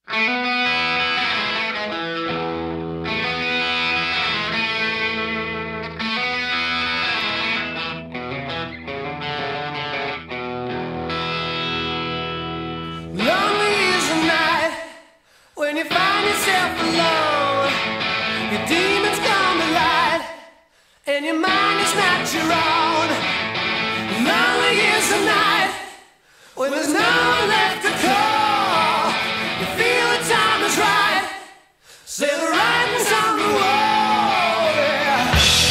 Lonely is the night when you find yourself alone. Your demons come to light, and your mind is not your own. Lonely is the night when there's no one left to call. You feel the time is right, say the writing's on the wall, yeah.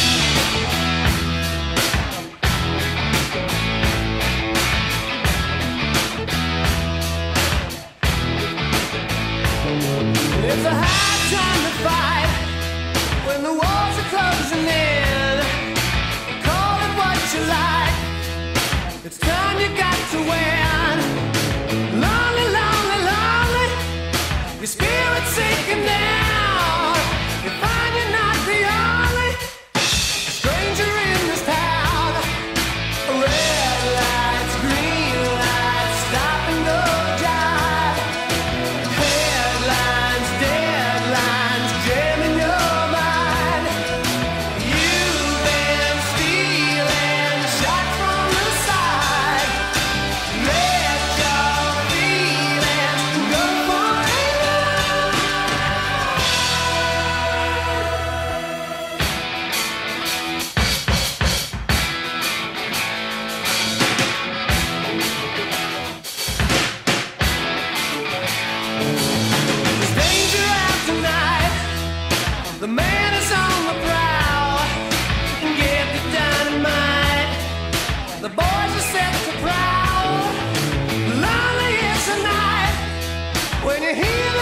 It's a hard time to fight when the walls are closing in. Call it what you like, it's time you got to win. Lonely, lonely, lonely, your spirit's sinking down. You find you're not the only stranger in this town. Red lights, green lights, stop and go jive. Headlines, deadlines, jamming your mind. You've been stealing, shot from the side. Let your feelings go for it. There's danger out tonight. The man is on the prowl. And get the dynamite. The boys are set to prowl. Lonely is the night when you hear